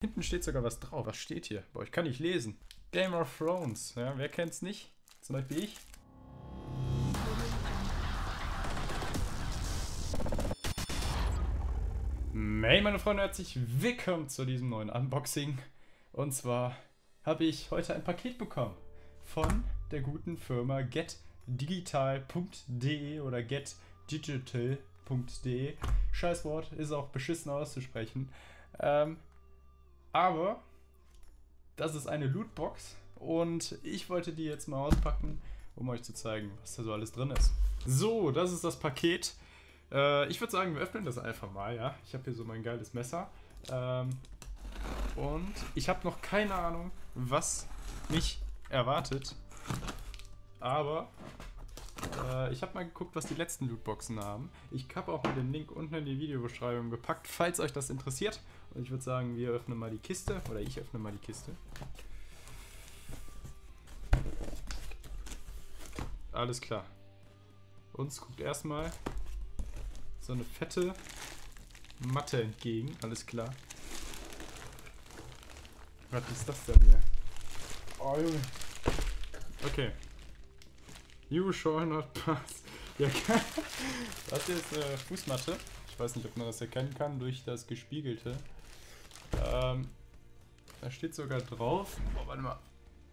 Hinten steht sogar was drauf. Was steht hier? Boah, ich kann nicht lesen. Game of Thrones. Ja, wer kennt's nicht? Zum Beispiel ich. Hey meine Freunde, herzlich willkommen zu diesem neuen Unboxing. Und zwar habe ich heute ein Paket bekommen von der guten Firma getdigital.de oder getdigital.de. Scheißwort, ist auch beschissen auszusprechen. Aber das ist eine Lootbox und ich wollte die jetzt mal auspacken, um euch zu zeigen, was da so alles drin ist. So, das ist das Paket. Ich würde sagen, wir öffnen das einfach mal, ja. Ich habe hier so mein geiles Messer. Und ich habe noch keine Ahnung, was mich erwartet. Aber ich habe mal geguckt, was die letzten Lootboxen haben. Ich habe auch mal den Link unten in die Videobeschreibung gepackt, falls euch das interessiert. Und ich würde sagen, wir öffnen mal die Kiste. Oder ich öffne mal die Kiste. Alles klar. Uns guckt erstmal so eine fette Matte entgegen. Alles klar. Was ist das denn hier? Oh, Junge. Okay. You shall not pass. Ja, das hier ist eine Fußmatte. Ich weiß nicht, ob man das erkennen kann durch das Gespiegelte. Da steht sogar drauf. Oh, warte mal.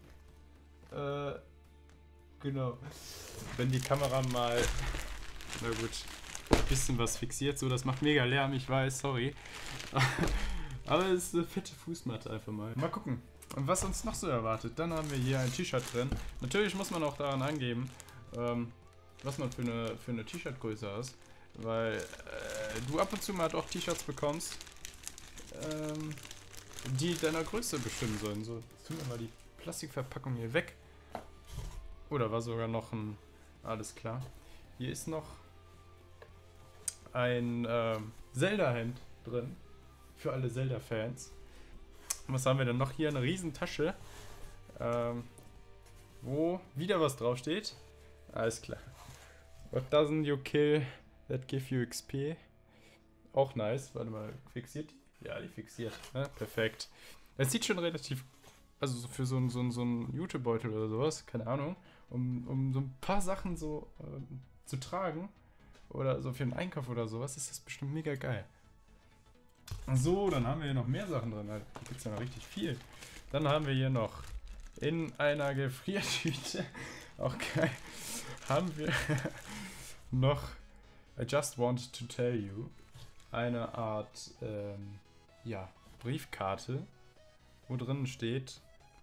Genau. Wenn die Kamera mal. Na gut. Ein bisschen was fixiert. So, das macht mega Lärm, ich weiß, sorry. Aber es ist eine fette Fußmatte einfach mal. Mal gucken, was uns noch so erwartet. Dann haben wir hier ein T-Shirt drin. Natürlich muss man auch daran angeben, was man für eine T-Shirt-Größe hast. Weil du ab und zu mal auch T-Shirts bekommst, die deiner Größe bestimmen sollen. So, jetzt tun wir mal die Plastikverpackung hier weg. Oder war sogar noch ein... Alles klar. Hier ist noch ein Zelda-Hemd drin. Für alle Zelda-Fans. Was haben wir denn noch hier? Eine riesen Tasche. Wo wieder was draufsteht. Alles klar. What doesn't you kill, that give you XP. Auch nice. Warte mal, fixiert die? Ja, die fixiert. Ja, perfekt. Es sieht schon relativ... Also für so einen Jutebeutel oder sowas, keine Ahnung. Um so ein paar Sachen so zu tragen. Oder so für einen Einkauf oder sowas, ist das bestimmt mega geil. So, dann haben wir hier noch mehr Sachen drin. Da gibt es ja noch richtig viel. Dann haben wir hier noch in einer Gefriertüte, auch geil, haben wir noch I just wanted to tell you. Eine Art, ja, Briefkarte, wo drin steht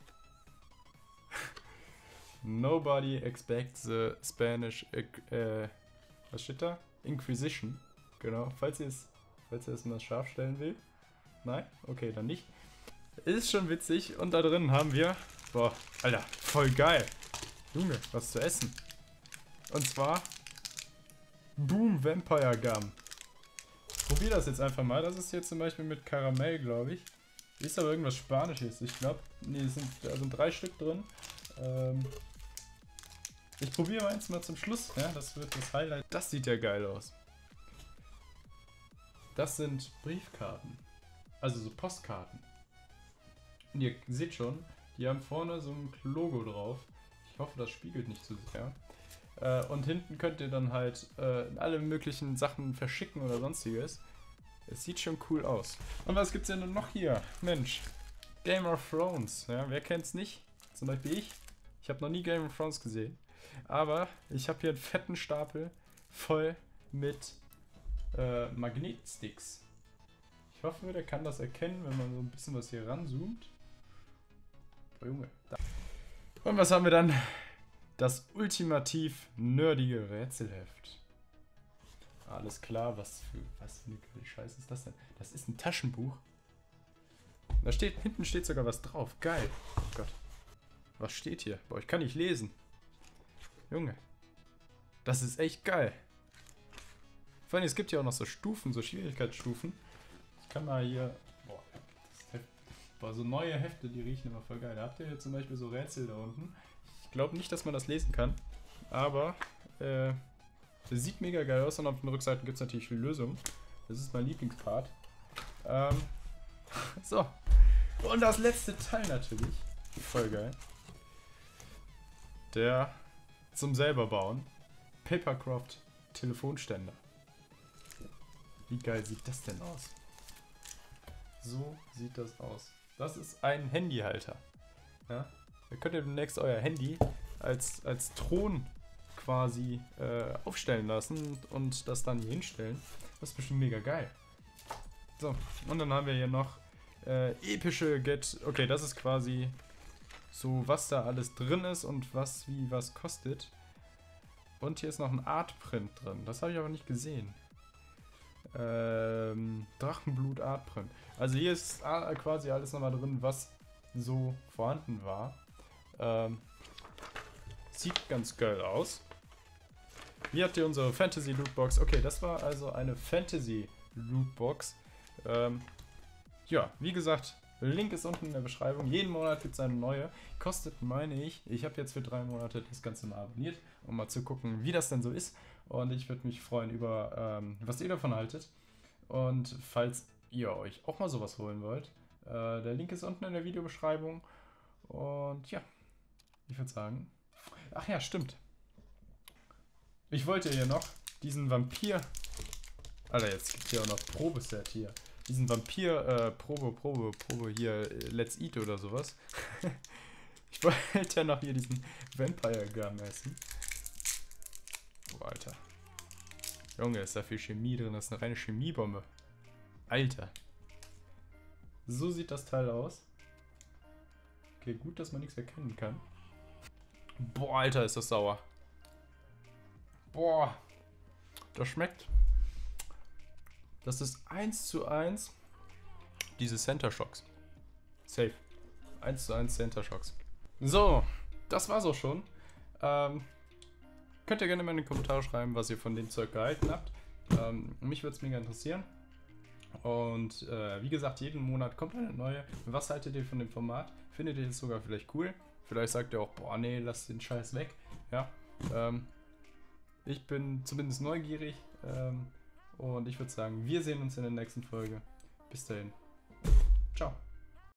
Nobody expects the Spanish, was steht da? Inquisition. Genau, falls ihr es mal scharf stellen will. Nein? Okay, dann nicht. Ist schon witzig. Und da drin haben wir... Boah, Alter, voll geil. Junge, was zu essen. Und zwar... Boom Vampire Gum. Probier das jetzt einfach mal. Das ist hier zum Beispiel mit Karamell, glaube ich. Ist aber irgendwas Spanisches. Ich glaube, nee, da sind 3 Stück drin. Ich probiere eins mal zum Schluss. Ja, das wird das Highlight. Das sieht ja geil aus. Das sind Briefkarten. Also so Postkarten. Und ihr seht schon, die haben vorne so ein Logo drauf. Ich hoffe, das spiegelt nicht zu sehr. Und hinten könnt ihr dann halt alle möglichen Sachen verschicken oder sonstiges. Es sieht schon cool aus. Und was gibt's denn noch hier? Mensch, Game of Thrones. Ja, wer kennt's nicht? Zum Beispiel ich. Ich habe noch nie Game of Thrones gesehen. Aber ich habe hier einen fetten Stapel voll mit Magnetsticks. Ich hoffe, der kann das erkennen, wenn man so ein bisschen was hier ranzoomt. Oh Junge. Da. Und was haben wir dann? Das ultimativ nerdige Rätselheft. Alles klar, was für eine geile Scheiße ist das denn? Das ist ein Taschenbuch. Da steht, hinten steht sogar was drauf. Geil. Oh Gott. Was steht hier? Boah, ich kann nicht lesen. Junge. Das ist echt geil. Vor allem, es gibt ja auch noch so Stufen, so Schwierigkeitsstufen. Ich kann mal hier... Boah, das Heft, boah, so neue Hefte, die riechen immer voll geil. Da habt ihr hier zum Beispiel so Rätsel da unten. Ich glaube nicht, dass man das lesen kann. Aber, das sieht mega geil aus. Und auf den Rückseiten gibt es natürlich die Lösung. Das ist mein Lieblingspart. So. Und das letzte Teil natürlich. Voll geil. Der zum selber bauen. Papercraft Telefonständer. Wie geil sieht das denn aus? So sieht das aus. Das ist ein Handyhalter. Ja? Da könnt ihr demnächst euer Handy als Thron quasi aufstellen lassen und das dann hier hinstellen. Das ist bestimmt mega geil. So, und dann haben wir hier noch epische Get... Okay, das ist quasi so, was da alles drin ist und was wie was kostet. Und hier ist noch ein Artprint drin. Das habe ich aber nicht gesehen. Drachenblut Artprint. Also hier ist quasi alles nochmal drin, was so vorhanden war. Sieht ganz geil aus. Wie habt ihr unsere Fantasy Lootbox? Okay, das war also eine Fantasy Lootbox. Ja, wie gesagt, Link ist unten in der Beschreibung. Jeden Monat gibt es eine neue. Kostet, meine ich habe jetzt für 3 Monate das Ganze mal abonniert, um mal zu gucken, wie das denn so ist. Und ich würde mich freuen über, was ihr davon haltet. Und falls ihr euch auch mal sowas holen wollt, der Link ist unten in der Videobeschreibung. Und ja, ich würde sagen... Ach ja, stimmt. Ich wollte hier noch diesen Vampir... Alter, jetzt gibt es hier auch noch Probeset hier. Diesen Vampir, Probe hier, Let's Eat oder sowas. Ich wollte ja noch hier diesen Vampire Gum essen. Oh, Alter. Junge, ist da viel Chemie drin. Das ist eine reine Chemiebombe. Alter. So sieht das Teil aus. Okay, gut, dass man nichts erkennen kann. Boah, Alter, ist das sauer. Boah. Das schmeckt. Das ist 1:1 diese Center Shocks. Safe. 1:1 Center Shocks. So, das war's auch schon. Könnt ihr gerne mal in die Kommentare schreiben, was ihr von dem Zeug gehalten habt. Mich würde es mega interessieren. Und wie gesagt, jeden Monat kommt eine neue. Was haltet ihr von dem Format? Findet ihr es sogar vielleicht cool? Vielleicht sagt ihr auch, boah, nee, lass den Scheiß weg. Ja. Ich bin zumindest neugierig. Und ich würde sagen, wir sehen uns in der nächsten Folge. Bis dahin. Ciao.